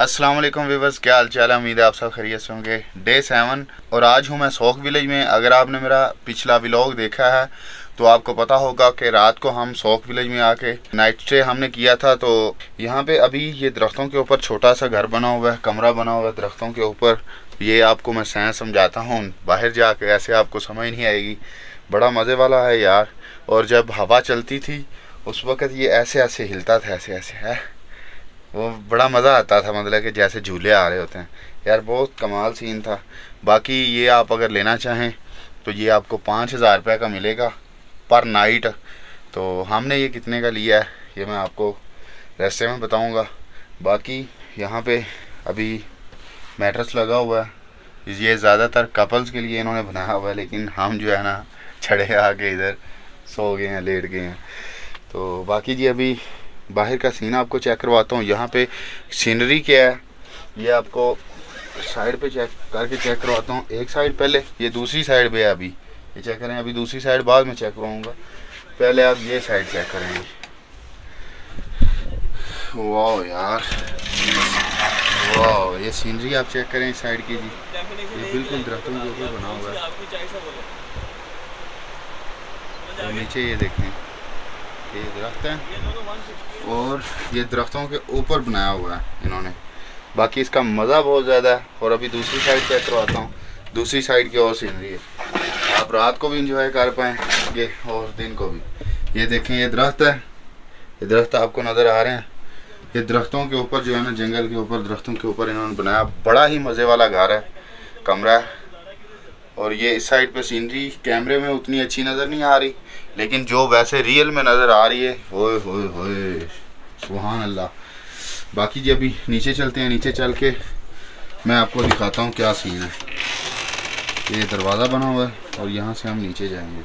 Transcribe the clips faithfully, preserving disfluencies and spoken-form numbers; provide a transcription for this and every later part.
अस्सलाम वालेकुम व्यूअर्स, क्या हाल चाल है। उम्मीद है आप सब खैरियत से होंगे। डे सेवन और आज हूँ मैं शौक विलेज में। अगर आपने मेरा पिछला व्लॉग देखा है तो आपको पता होगा कि रात को हम शौक विलेज में आके नाइट स्टे हमने किया था। तो यहाँ पे अभी ये दरख्तों के ऊपर छोटा सा घर बना हुआ है, कमरा बना हुआ है दरख्तों के ऊपर। ये आपको मैं साइंस समझाता हूँ, बाहर जाके ऐसे आपको समझ नहीं आएगी। बड़ा मज़े वाला है यार। और जब हवा चलती थी उस वक़्त ये ऐसे ऐसे हिलता था, ऐसे ऐसे है, वो बड़ा मज़ा आता था, मतलब कि जैसे झूले आ रहे होते हैं यार। बहुत कमाल सीन था। बाकी ये आप अगर लेना चाहें तो ये आपको पाँच हज़ार रुपये का मिलेगा पर नाइट। तो हमने ये कितने का लिया है ये मैं आपको रास्ते में बताऊंगा। बाकी यहाँ पे अभी मैट्रेस लगा हुआ है, ये ज़्यादातर कपल्स के लिए इन्होंने बनाया हुआ है, लेकिन हम जो है ना छड़े आके इधर सो गए हैं, लेट गए हैं। तो बाकी जी अभी बाहर का सीन आपको चेक करवाता हूँ। यहाँ पे सीनरी क्या है ये आपको साइड पे चेक करके चेक करवाता हूँ। एक साइड पहले, ये दूसरी साइड पे है अभी, ये चेक करें। अभी दूसरी साइड बाद में चेक करवाऊँगा, पहले आप ये साइड चेक करेंगे। वाह यार, वाह, ये सीनरी आप चेक करें इस साइड की जी, ये बिल्कुल दरख्तों के ऊपर बना हुआ है। और नीचे ये देखें, ये दरख्त है और ये दरख्तों के ऊपर बनाया हुआ है इन्होंने। बाकी इसका मज़ा बहुत ज़्यादा है। और अभी दूसरी साइड चेक करवाता हूँ, दूसरी साइड की और सीनरी है, आप रात को भी इंजॉय कर पाएंगे और दिन को भी। ये देखें, ये दरख्त है, ये दरख्त आपको नज़र आ रहे हैं। ये दरख्तों के ऊपर जो है ना, जंगल के ऊपर दरख्तों के ऊपर इन्होंने बनाया। बड़ा ही मज़े वाला घर है, कमरा है। और ये इस साइड पे सीनरी कैमरे में उतनी अच्छी नज़र नहीं आ रही, लेकिन जो वैसे रियल में नज़र आ रही है, होए होए होए, सुभान अल्लाह। बाकी जी अभी नीचे चलते हैं, नीचे चल के मैं आपको दिखाता हूँ क्या सीन है। ये दरवाज़ा बना हुआ है और यहाँ से हम नीचे जाएंगे।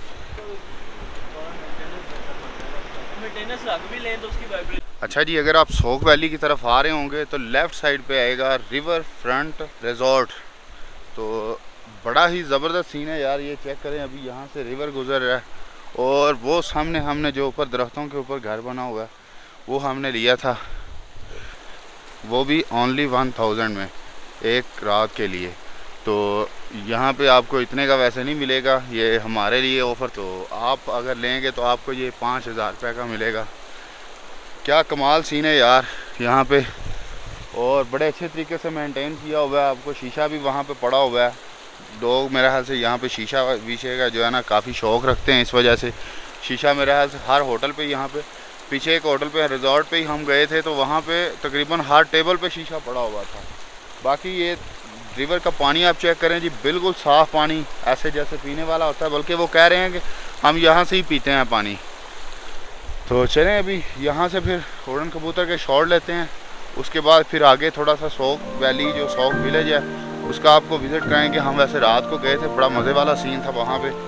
अच्छा जी, अगर आप शौक वैली की तरफ आ रहे होंगे तो लेफ़्ट साइड पे आएगा रिवर फ्रंट रिजॉर्ट। तो बड़ा ही ज़बरदस्त सीन है यार, ये चेक करें। अभी यहाँ से रिवर गुजर रहा है और वो सामने हमने जो ऊपर दरख्तों के ऊपर घर बना हुआ है वो हमने लिया था, वो भी ओनली वन थाउजेंड में एक रात के लिए। तो यहाँ पे आपको इतने का वैसे नहीं मिलेगा, ये हमारे लिए ऑफ़र। तो आप अगर लेंगे तो आपको ये पाँच हज़ार रुपये का मिलेगा। क्या कमाल सीन है यार यहाँ पे, और बड़े अच्छे तरीके से मेंटेन किया हुआ है। आपको शीशा भी वहाँ पे पड़ा हुआ है। लोग मेरे ख्याल से यहाँ पे शीशा वीशे का जो है ना काफ़ी शौक़ रखते हैं, इस वजह से शीशा मेरे ख्याल से हर होटल पे, यहाँ पे पीछे एक होटल पे रिजॉर्ट पे ही हम गए थे तो वहाँ पे तकरीबन हर टेबल पे शीशा पड़ा हुआ था। बाकी ये रिवर का पानी आप चेक करें जी, बिल्कुल साफ़ पानी, ऐसे जैसे पीने वाला होता है, बल्कि वो कह रहे हैं कि हम यहाँ से ही पीते हैं पानी। तो चलें अभी यहाँ से फिर उड़न कबूतर के शॉट लेते हैं, उसके बाद फिर आगे थोड़ा सा शौक वैली जो शौक विलेज है उसका आपको विज़िट कराएंगे। हम वैसे रात को गए थे, बड़ा मज़े वाला सीन था वहाँ पे।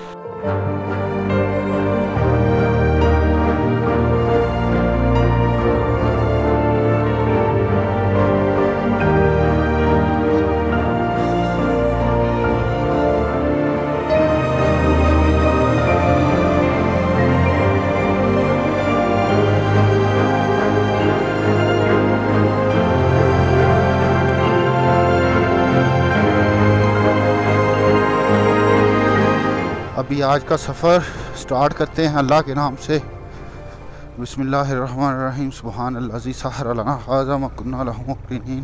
अभी आज का सफ़र स्टार्ट करते हैं अल्लाह के नाम से। बिस्मिल्लाहिर्रहमानिर्रहीम, सुभान अल्लाज़ी सहर लना हाज़ा मा कुन्ना लहू मुक़रिनीन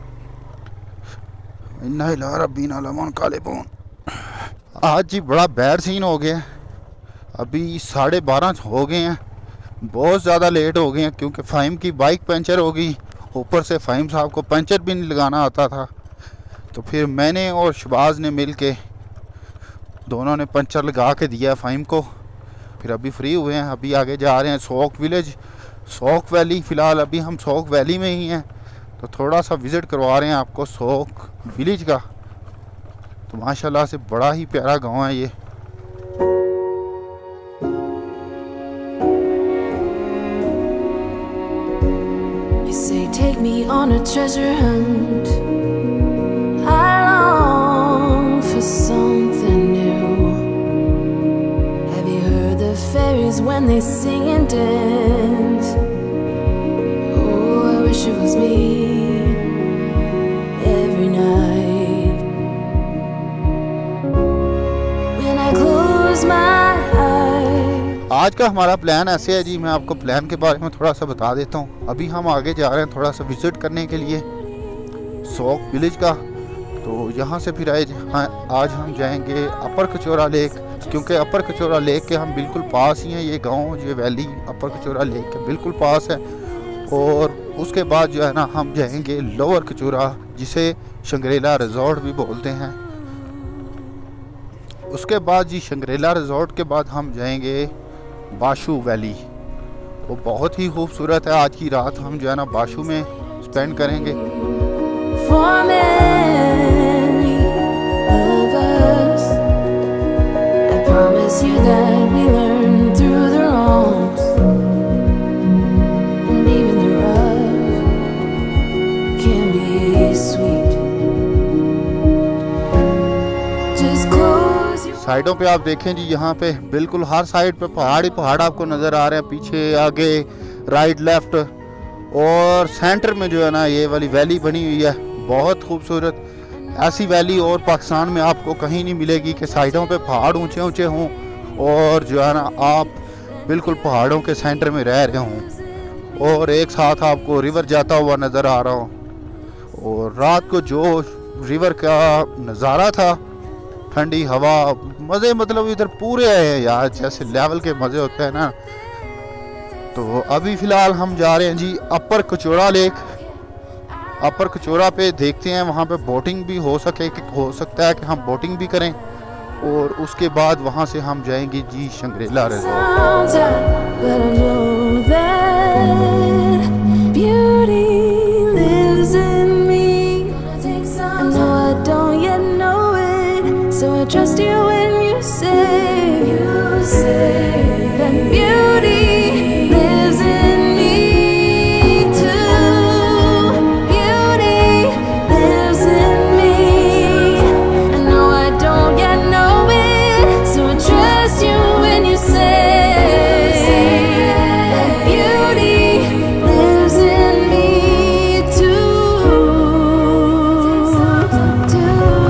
इन्ना इला रब्बिना लमुनक़लिबून। आज जी बड़ा बैड सीन हो गया। अभी साढ़े बारह हो गए हैं, बहुत ज़्यादा लेट हो गए हैं क्योंकि फ़हीम की बाइक पंचर हो गई। ऊपर से फ़हीम साहब को पंचर भी नहीं लगाना आता था, तो फिर मैंने और शबाज़ ने मिल के दोनों ने पंचर लगा के दिया फ़हीम को। फिर अभी फ्री हुए हैं, अभी आगे जा रहे हैं शौक विलेज, शौक वैली। फ़िलहाल अभी हम शौक वैली में ही हैं, तो थोड़ा सा विज़िट करवा रहे हैं आपको शौक विलेज का। तो माशाल्लाह से बड़ा ही प्यारा गांव है ये। You say take me on a treasure hunt, I long for something new. Have you heard the fairies when they sing and dance? Oh, I wish it was me. का हमारा प्लान ऐसे है जी, मैं आपको प्लान के बारे में थोड़ा सा बता देता हूँ। अभी हम आगे जा रहे हैं थोड़ा सा विज़िट करने के लिए सोक विलेज का। तो यहाँ से फिर आज आज हम जाएंगे अपर कचौरा लेक, क्योंकि अपर कचौरा लेक के हम बिल्कुल पास ही हैं। ये गांव, ये वैली अपर कचौरा लेक के बिल्कुल पास है। और उसके बाद जो है ना हम जाएंगे लोअर कचौरा, जिसे शंग्रीला रिजॉर्ट भी बोलते हैं। उसके बाद जी शंग्रीला रिजॉर्ट के बाद हम जाएंगे बाशु वैली। वो बहुत ही खूबसूरत है। आज की रात हम जो है ना बाशु में स्पेंड करेंगे। For many of us, I promise you that we learn through the wrongs, and even the rough can be sweet. Just close your साइडों पे आप देखें जी, यहाँ पे बिल्कुल हर साइड पे पहाड़ ही पहाड़ आपको नज़र आ रहे हैं, पीछे आगे राइट लेफ्ट। और सेंटर में जो है ना ये वाली वैली बनी हुई है, बहुत खूबसूरत। ऐसी वैली और पाकिस्तान में आपको कहीं नहीं मिलेगी कि साइडों पे पहाड़ ऊंचे ऊंचे हों और जो है ना आप बिल्कुल पहाड़ों के सेंटर में रह रहे हों और एक साथ आपको रिवर जाता हुआ नज़र आ रहा हो। और रात को जो रिवर का नज़ारा था, ठंडी हवा, मज़े मतलब इधर पूरे आए हैं यार, जैसे लेवल के मज़े होते हैं ना। तो अभी फ़िलहाल हम जा रहे हैं जी अपर कचौरा लेक। अपर कचौरा पे देखते हैं, वहाँ पे बोटिंग भी हो सके कि हो सकता है कि हम बोटिंग भी करें। और उसके बाद वहाँ से हम जाएंगे जी Shangri-La resort. sounds out, but I know that beauty lives in me. I know I don't yet know it, so I trust you when you say, you say that beauty lives in me too. Beauty lives in me. I know I don't yet know it, so I trust you when you say that beauty lives in me too. Too.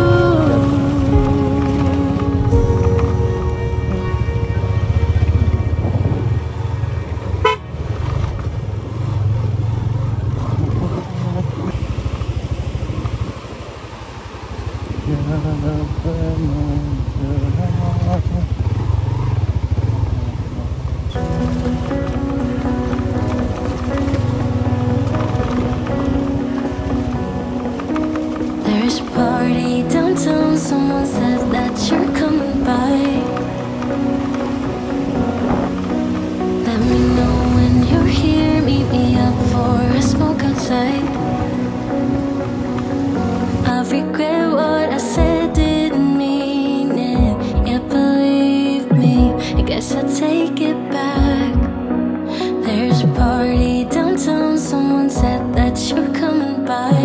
There's a party downtown, someone said that you're coming by. Let me know when you're here, meet me up for a smoke outside. I regret what I said, didn't mean it. Yeah, believe me, I guess I'll take it back. There's a party downtown, someone said that you're coming by.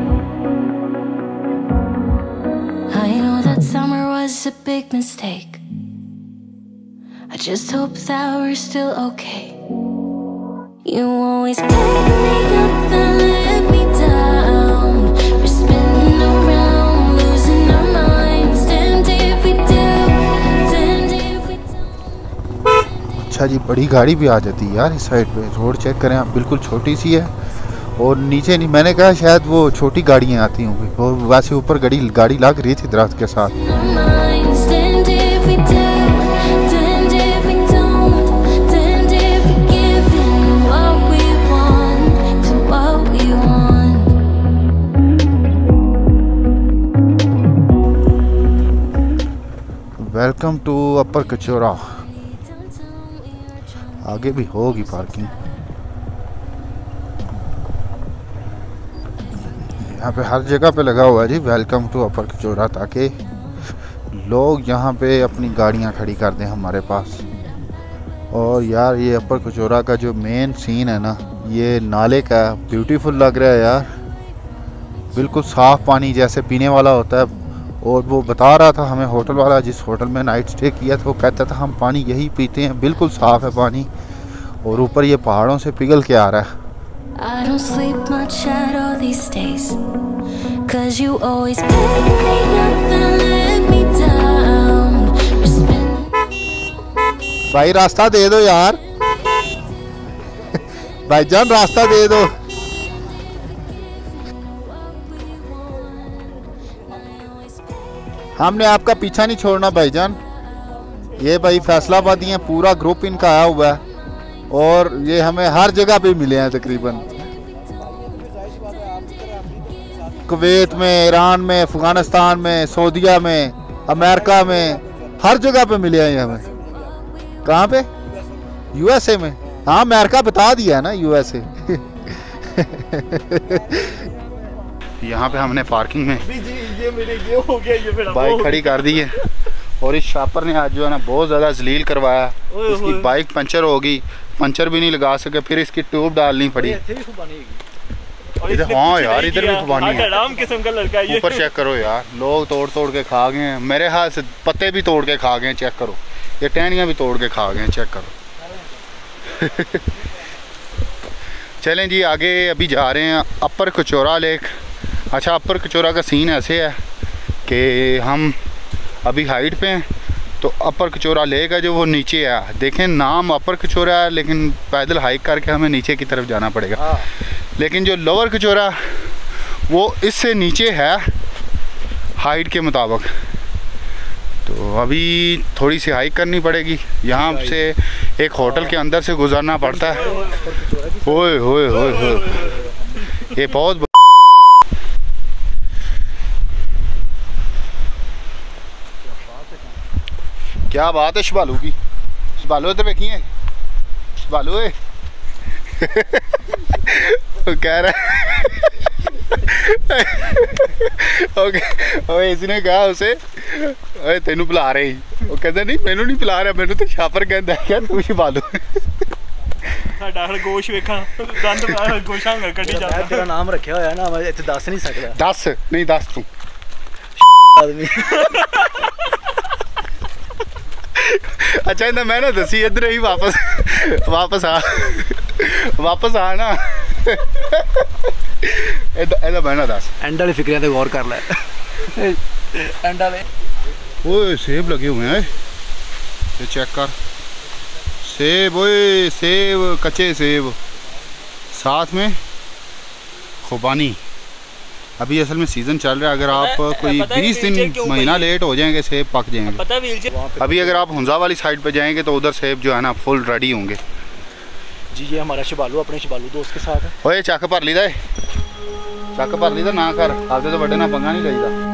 I know that summer was a big mistake. I just hope that we're still okay. You always pick me up and let me down. We're spinning around, losing our minds. Damned if we do, damned if we don't. अच्छा जी, बड़ी गाड़ी भी आ जाती है यार इस side पे। Road check करें आप, बिल्कुल छोटी सी है और नीचे नहीं, मैंने कहा शायद वो छोटी गाड़ियाँ आती होंगी, वो वैसे ऊपर गाड़ी गाड़ी लग रही थी दरख्त के साथ। Our minds. Damned if we do, damned if we don't. Damned if we give in what we want to what we want. Welcome to upper Kachaura. आगे भी होगी पार्किंग। यहाँ पे हर जगह पे लगा हुआ है जी वेलकम टू अपर कचौरा, ताकि लोग यहाँ पे अपनी गाड़ियाँ खड़ी कर दें हमारे पास। और यार ये अपर कचौरा का जो मेन सीन है ना, ये नाले का, ब्यूटीफुल लग रहा है यार। बिल्कुल साफ़ पानी जैसे पीने वाला होता है। और वो बता रहा था हमें होटल वाला, जिस होटल में नाइट स्टे किया था, वो कहता था हम पानी यही पीते हैं, बिल्कुल साफ़ है पानी। और ऊपर ये पहाड़ों से पिघल के आ रहा है। I don't sleep much at all these days, 'cause you always pick me up and let me down. We're spinning भाई रास्ता दे दो यार, भाईजान रास्ता दे दो। हमने आपका पीछा नहीं छोड़ना भाईजान। ये भाई फैसलाबादी हैं, पूरा ग्रुप इनका आया हुआ है और ये हमें हर जगह पे मिले हैं तकरीबन। कुवैत में, ईरान में, अफगानिस्तान में, सऊदीया में, अमेरिका में, हर जगह पे मिले हैं ये हमें। कहाँ पे? यूएसए में। हाँ अमेरिका बता दिया है ना, यूएसए। यहाँ पे हमने पार्किंग में ये मेरे ये हो गया, ये मेरा बाइक खड़ी कर दी है और इस शॉपर ने आज जो है ना बहुत ज़्यादा जलील करवाया। इसकी बाइक पंचर हो गई, पंचर भी नहीं लगा सके, फिर इसकी ट्यूब डालनी पड़ी। इधर हाँ यार, इधर भी खुबानी है। किस्म का लड़का है ये। ऊपर चेक करो यार, लोग तोड़ तोड़ के खा गए हैं। मेरे हाथ से पत्ते भी तोड़ के खा गए हैं, चेक करो। ये टहनियाँ भी तोड़ के खा गए हैं, चेक करो। चलें जी आगे, अभी जा रहे हैं अपर कचौरा लेक। अच्छा, अपर कचौरा का सीन ऐसे है कि हम अभी हाइट पे हैं, तो अपर कचौरा लेक है जो वो नीचे है। देखें नाम अपर कचौरा है, लेकिन पैदल हाइक करके हमें नीचे की तरफ जाना पड़ेगा। लेकिन जो लोअर कचौरा वो इससे नीचे है हाइट के मुताबिक। तो अभी थोड़ी सी हाइक करनी पड़ेगी। यहाँ से एक होटल के अंदर से गुजरना पड़ता है। ओए होए होए होए, ये बहुत क्या बात है शबालू की। शबालू तो देखिए, शबालू है वो कह रहा है ओके, ओए इसने कहा उसे ओए तेनू पिला रहे ही, वो कहता नहीं मैनू नहीं पिला रहा, मैनू तो छापर कहता है, क्या तू शबालू। साडा गोश वेखा दंद गोशां कड्डी जांदा। तेरा नाम रखिया होया ना, मैं इत्थे दस नहीं सकदा। दस नहीं, दस तू आदमी। अच्छा इन्हें मैं ना दसी, इधर ही वापस वापस आ वापस आ ना। इधर मैं ना दस एंड वाली फिक्रियां ते गौर कर ले। एंड वाले ओए सेब लगे हुए हैं, ये चेक कर। सेब, ओए सेब, कच्चे सेब, साथ में खुबानी। अभी असल में सीज़न चल रहा है, अगर आप कोई बीस दिन महीना लेट हो जाएंगे सेब पक जाएंगे। पता अभी अगर आप हुंजा वाली साइड पे जाएंगे तो उधर सेब जो है ना फुल रेडी होंगे। जी ये हमारा शबालू अपने शबालू दोस्त के साथ है। ओए चक भर लीदा, चक भर लीदा ना कर, आपके तो बड़े ना पंगा नहीं लईदा।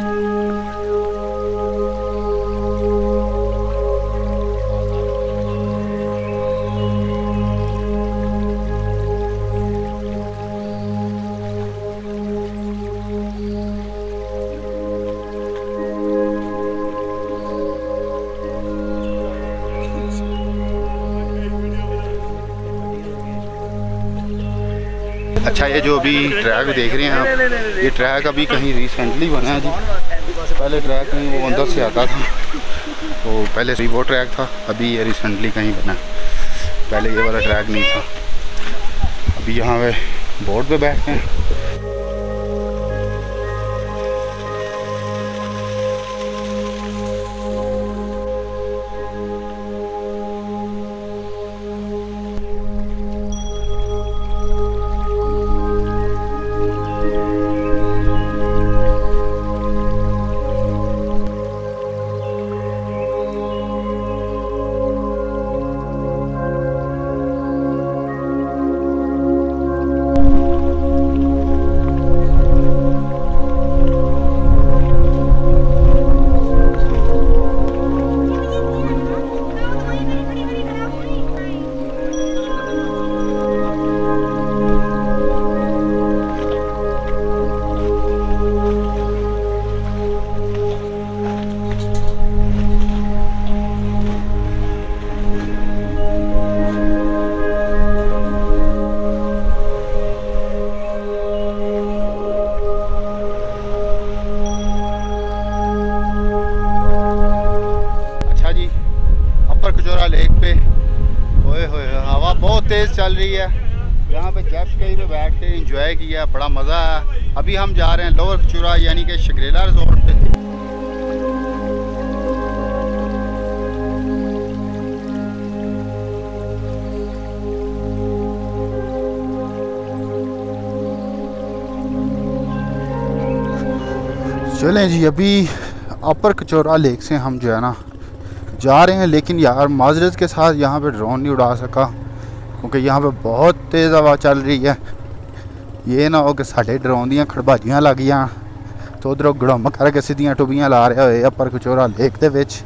अच्छा ये जो अभी ट्रैक देख रहे हैं आप, ये ट्रैक अभी कहीं रिसेंटली बना है जी। पहले ट्रैक कहीं वो अंदर से आता था, तो पहले से वो ट्रैक था, अभी ये रिसेंटली कहीं बना है। पहले ये वाला ट्रैक नहीं था। अभी यहाँ पे बोर्ड पे बैठते हैं। तेज़ चल रही है। यहाँ पे जेट स्की पे बैठ के इंजॉय किया, बड़ा मज़ा आया। अभी हम जा रहे हैं लोअर कचौरा यानी कि शगरेला रिजॉर्ट पे। चलें जी, अभी अपर कचौरा लेक से हम जो है ना जा रहे हैं, लेकिन यार माजरत के साथ यहाँ पे ड्रोन नहीं उड़ा सका क्योंकि यहाँ पे बहुत तेज़ हवा चल रही है। ये ना हो कि साढ़े ड्रोन दियाँ खड़बाजियाँ लग गई तो उधरों गड़म करके सीधियाँ टुबियाँ ला रहे हुए अपर कचौरा लेक दे विच।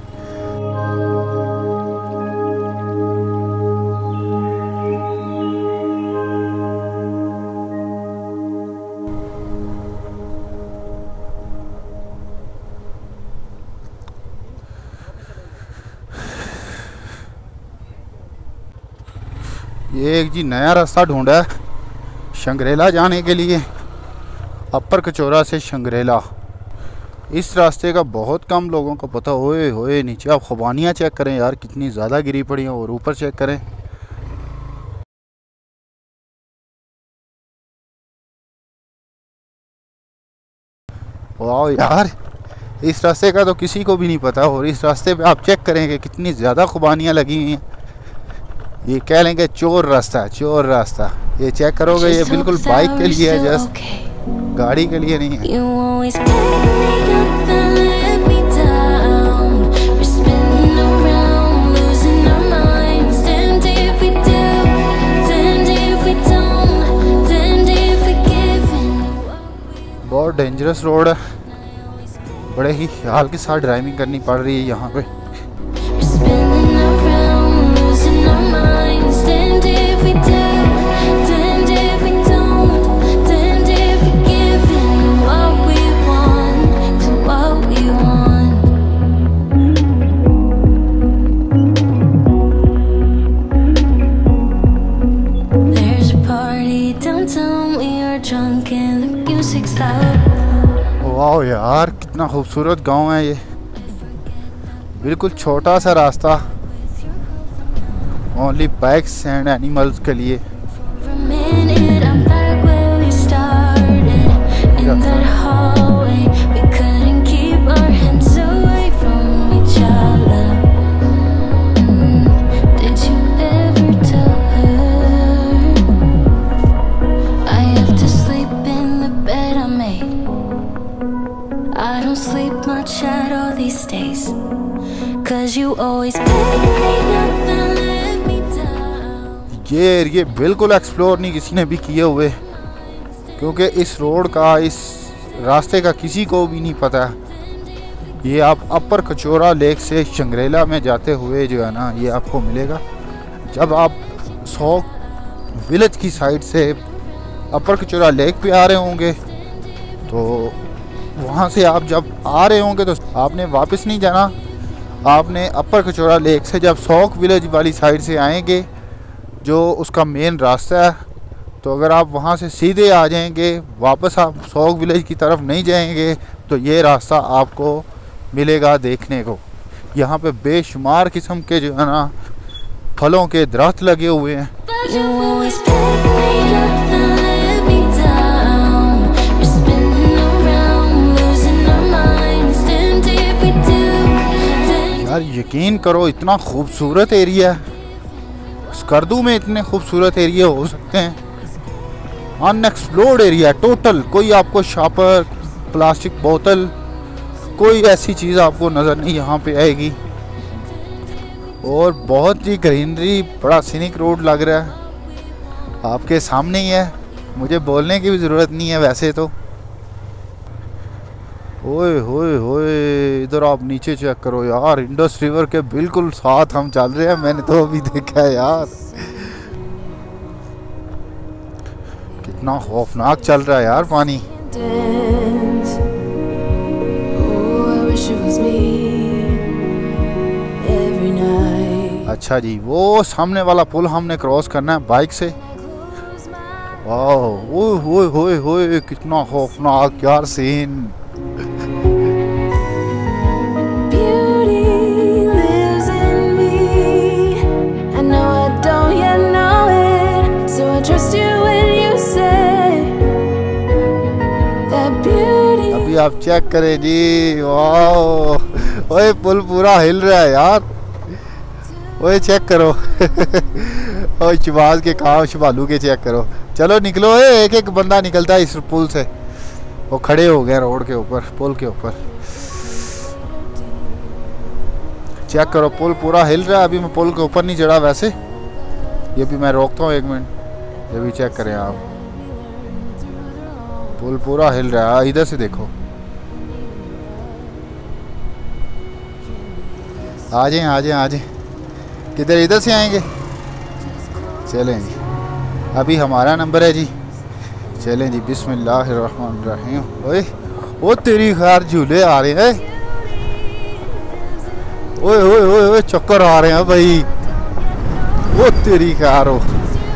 ये एक जी नया रास्ता ढूंढा है शंग्रेला जाने के लिए, अपर कचौरा से शंग्रेला। इस रास्ते का बहुत कम लोगों को पता। होए होए नीचे आप खुबानियाँ चेक करें यार, कितनी ज़्यादा गिरी पड़ी हैं, और ऊपर चेक करें। वाह यार, इस रास्ते का तो किसी को भी नहीं पता, और इस रास्ते पे आप चेक करेंगे कितनी ज़्यादा खुबानियाँ लगी हुई हैं। ये कह लेंगे चोर रास्ता है, चोर रास्ता। ये चेक करोगे, ये बिल्कुल बाइक के लिए है, जस्ट गाड़ी के लिए नहीं है। बहुत डेंजरस रोड है, बड़े ही ख्याल के साथ ड्राइविंग करनी पड़ रही है यहाँ पे। वाह यार, कितना खूबसूरत गांव है ये। बिल्कुल छोटा सा रास्ता, ओनली बाइक्स एंड एनिमल्स के लिए। ये एरिया बिल्कुल एक्सप्लोर नहीं किसी ने भी किए हुए, क्योंकि इस रोड का, इस रास्ते का किसी को भी नहीं पता। ये आप अपर कचौरा लेक से शंग्रेला में जाते हुए जो है ना, ये आपको मिलेगा। जब आप सौक विलेज की साइड से अपर कचौरा लेक पे आ रहे होंगे, तो वहाँ से आप जब आ रहे होंगे तो आपने वापस नहीं जाना। आपने अपर कचौरा लेक से जब सौक विलेज वाली साइड से आएंगे, जो उसका मेन रास्ता है, तो अगर आप वहाँ से सीधे आ जाएंगे, वापस आप सौक विलेज की तरफ नहीं जाएंगे, तो ये रास्ता आपको मिलेगा देखने को। यहाँ पे बेशुमार किस्म के जो है ना फलों के दरख्त लगे हुए हैं। यार यकीन करो, इतना खूबसूरत एरिया है। स्कर्दू में इतने खूबसूरत एरिया हो सकते हैं। Unexplored area total. कोई आपको शॉपर, प्लास्टिक बोतल, कोई ऐसी चीज़ आपको नज़र नहीं यहाँ पे आएगी। और बहुत ही ग्रीनरी, बड़ा सीनिक रोड लग रहा है, आपके सामने ही है। मुझे बोलने की भी ज़रूरत नहीं है वैसे तो। ओए होए होए, इधर आप नीचे चेक करो यार, इंडस रिवर के बिल्कुल साथ हम चल रहे हैं। मैंने तो अभी देखा है यार, कितना खौफनाक चल रहा है यार पानी। अच्छा जी, वो सामने वाला पुल हमने क्रॉस करना है बाइक से। वाह, ओए होए होए होए, कितना खौफनाक यार सीन। अभी आप चेक करें जी, वाह, ओए पुल पूरा हिल रहा है यार। ओए चेक करो ओए शबाज के काम, शबालू के चेक करो। चलो निकलो, ए, एक एक बंदा निकलता है इस पुल से। वो खड़े हो गए रोड के ऊपर, पुल के ऊपर। चेक करो पुल पूरा हिल रहा है। अभी मैं पुल के ऊपर नहीं चढ़ा वैसे, ये भी मैं रोकता हूँ एक मिनट, ये भी चेक करें आप, पुल पूरा हिल रहा है। इधर से देखो, आ जाए आ जाए आ जाए। किधर, इधर से आएंगे? चलें जी, अभी हमारा नंबर है जी। चलें जी, बिस्मिल्लाहिर्रहमानिर्रहीम। ओए ओ तेरी खैर, झूले आ रहे हैं। ओए ओए ओए ओए चक्कर आ रहे हैं भाई। ओ तेरी खैर हो।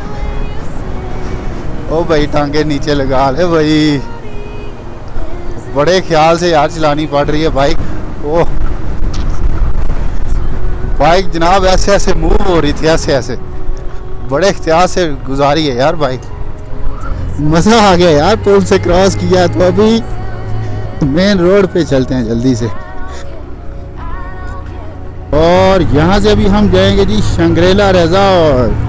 ओ भाई टांगे नीचे लगा ले भाई, बड़े ख्याल से यार चलानी पड़ रही है बाइक। ओ बाइक जनाब ऐसे ऐसे मूव हो रही थी, ऐसे ऐसे बड़े इख्तियार से गुजारी है यार बाइक। मज़ा आ गया यार, पुल से क्रॉस किया। तो अभी मेन रोड पे चलते हैं जल्दी से, और यहाँ से अभी हम जाएंगे जी Shangri-La resort.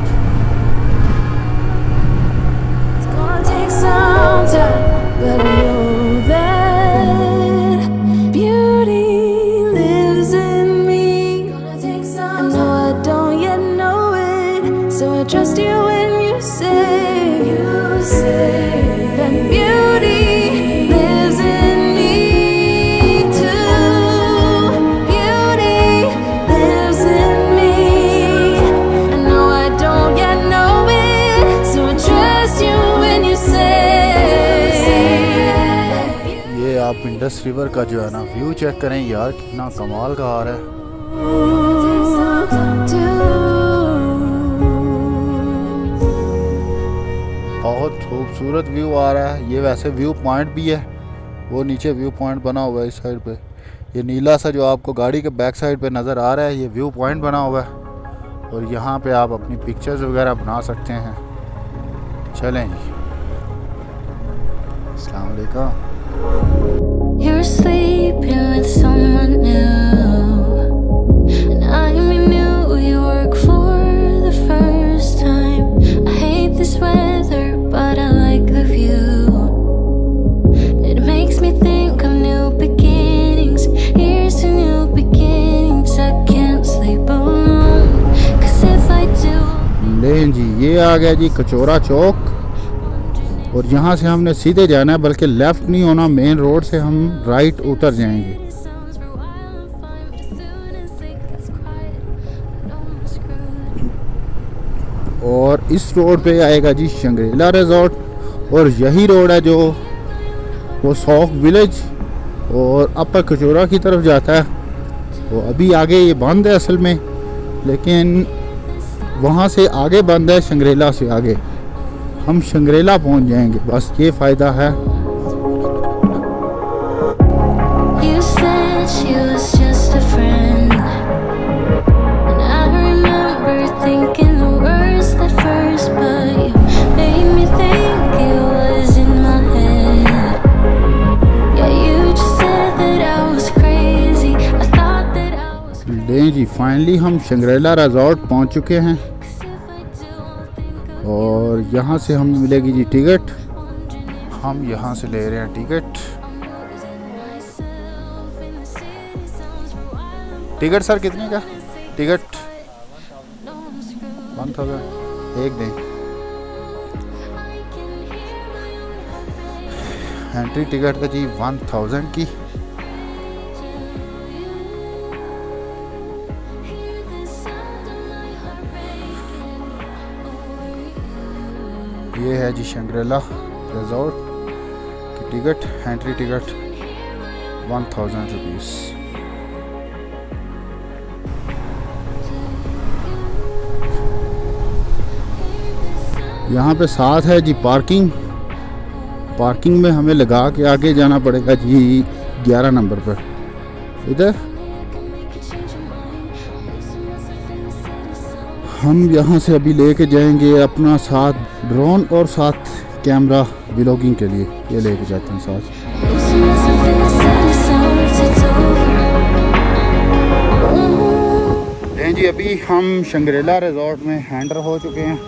Trust you when you say, you say that beauty lives in me too. Beauty lives in me. I know I don't yet know it, so I trust you when you say. ये आप Indus river का जो है ना view check करें यार, कितना कमाल का आ रहा है। बहुत खूबसूरत व्यू आ रहा है। ये वैसे व्यू पॉइंट भी है, वो नीचे व्यू पॉइंट बना हुआ है इस साइड पे। ये नीला सा जो आपको गाड़ी के बैक साइड पे नज़र आ रहा है, ये व्यू पॉइंट बना हुआ है, और यहाँ पे आप अपनी पिक्चर्स वगैरह बना सकते हैं। चलें जी, अस्सलाम वालेकुम। You're sleeping with someone new, and I'm in New York for the first time. I hate this weather, but I like the view. It makes me think of new beginnings. Here's to new beginnings. I can't sleep alone, 'cause if I do. लें जी, ये आ गया जी कचौरा चौक, और यहाँ से हमने सीधे जाना है, बल्कि लेफ़्ट नहीं होना, मेन रोड से हम राइट उतर जाएंगे। और इस रोड पे आएगा जी शंग्रीला रिजॉर्ट, और यही रोड है जो वो सौख विलेज और अपर कचौरा की तरफ जाता है। तो अभी आगे ये बंद है असल में, लेकिन वहाँ से आगे बंद है, शंग्रीला से आगे। हम शंग्रीला पहुंच जाएंगे, बस ये फ़ायदा है। You said she was just a friend, and I remember thinking the worst at first, but you made me think it was in my head. Yeah, you just said that I was crazy. I thought that I was. लें जी, finally हम Shangrila resort पहुंच चुके हैं, और यहाँ से हमें मिलेगी जी टिकट। हम यहाँ से ले रहे हैं टिकट। टिकट सर कितने का? टिकट वन थाउजेंड एक दें। एंट्री टिकट है जी वन थाउजेंड की। ये है जी शंग्रीला रिजॉर्ट की ticket, entry ticket one thousand rupees. यहाँ पे साथ है जी पार्किंग। पार्किंग में हमें लगा के आगे जाना पड़ेगा जी ग्यारह नंबर पर। इधर हम यहाँ से अभी लेके जाएंगे अपना साथ ड्रोन और साथ कैमरा व्लॉगिंग के लिए, ये लेके जाते हैं साथ। जी अभी हम शंग्रीला रिजॉर्ट में एंटर हो चुके हैं।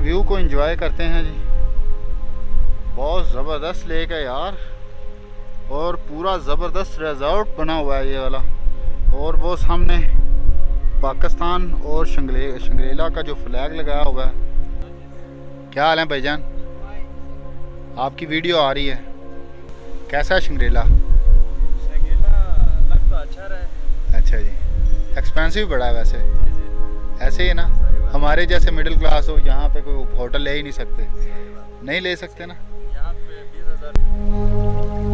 व्यू को एंजॉय करते हैं जी। बहुत ज़बरदस्त लेक है यार, और पूरा ज़बरदस्त रिजॉर्ट बना हुआ है ये वाला। और वो सामने पाकिस्तान और शंग्रे शंग्रेला का जो फ्लैग लगाया हुआ है। क्या हाल है भाईजान, आपकी वीडियो आ रही है, कैसा है शंग्रेला? शंग्रेला लग तो अच्छा रहा है। अच्छा जी, एक्सपेंसिव बड़ा है वैसे, ऐसे ही ना, हमारे जैसे मिडिल क्लास हो यहाँ पे कोई होटल ले ही नहीं सकते, नहीं ले सकते ना। यहाँ पे बीस हजार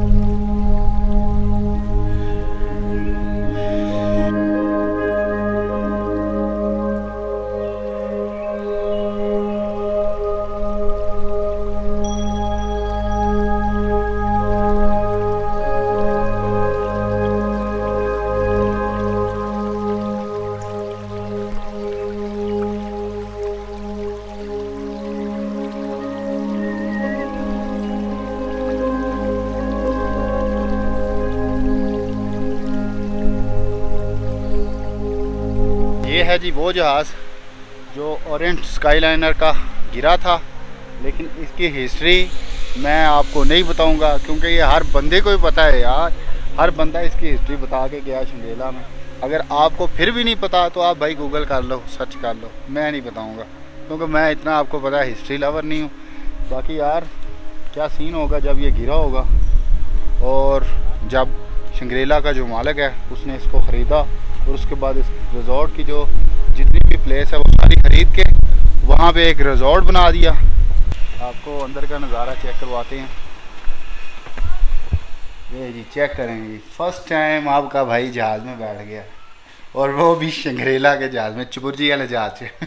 ये है जी वो जहाज़ जो ओरिएंट स्काईलाइनर का गिरा था, लेकिन इसकी हिस्ट्री मैं आपको नहीं बताऊंगा क्योंकि ये हर बंदे को ही पता है यार, हर बंदा इसकी हिस्ट्री बता के गया शंग्रेला में। अगर आपको फिर भी नहीं पता तो आप भाई गूगल कर लो, सर्च कर लो, मैं नहीं बताऊंगा क्योंकि मैं इतना आपको पता है हिस्ट्री लवर नहीं हूँ। बाकी यार क्या सीन होगा जब ये गिरा होगा, और जब शंग्रेला का जो मालिक है उसने इसको ख़रीदा और उसके बाद इस रिजॉर्ट की जो जितनी भी प्लेस है वो सारी ख़रीद के वहाँ पे एक रिजॉर्ट बना दिया। आपको अंदर का नज़ारा चेक करवाते हैं। ये जी चेक करें जी, फर्स्ट टाइम आपका भाई जहाज़ में बैठ गया, और वो भी शंग्रेला के जहाज़ में, चुबुर्जी वाले जहाज़ से।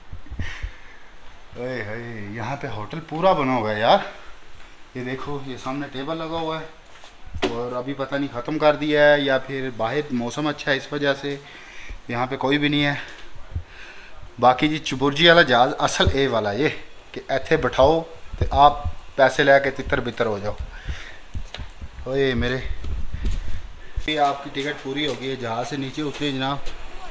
ओए होए, यहाँ पे होटल पूरा बना हुआ है यार। ये देखो, ये सामने टेबल लगा हुआ है, और अभी पता नहीं ख़त्म कर दिया है या फिर बाहर मौसम अच्छा है इस वजह से यहाँ पे कोई भी नहीं है। बाकी जी चुबुर्जी वाला जहाज़ असल ए वाला ये कि इत्थे बिठाओ तो आप पैसे लेके तितर बितर हो जाओ। ओए मेरे, ये आपकी टिकट पूरी हो गई है, जहाज़ से नीचे उतरिए जनाब।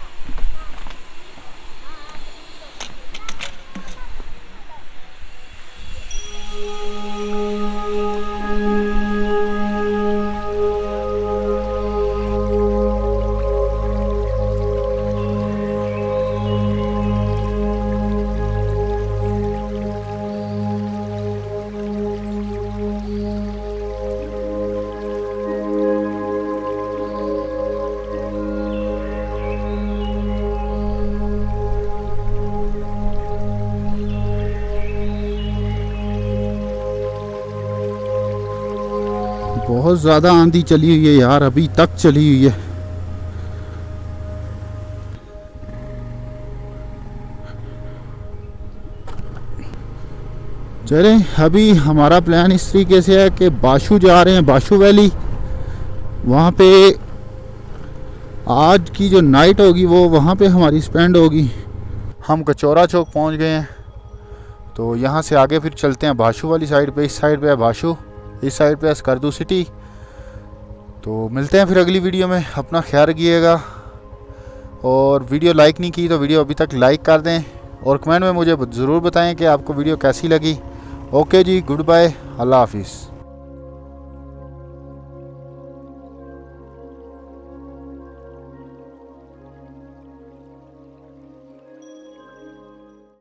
बहुत ज़्यादा आंधी चली हुई है यार, अभी तक चली हुई है। चलें, अभी हमारा प्लान इस तरीके से है कि बाशु जा रहे हैं, बाशु वैली। वहाँ पे आज की जो नाइट होगी वो वहाँ पे हमारी स्पेंड होगी। हम कचौरा चौक पहुँच गए हैं, तो यहाँ से आगे फिर चलते हैं बाशु वाली साइड पे। इस साइड पे है बाशु, इस साइड पे है स्कर्दू सिटी। तो मिलते हैं फिर अगली वीडियो में, अपना ख्याल रखिएगा। और वीडियो लाइक नहीं की तो वीडियो अभी तक लाइक कर दें, और कमेंट में मुझे ज़रूर बताएं कि आपको वीडियो कैसी लगी। ओके जी, गुड बाय, अल्लाह हाफिज़।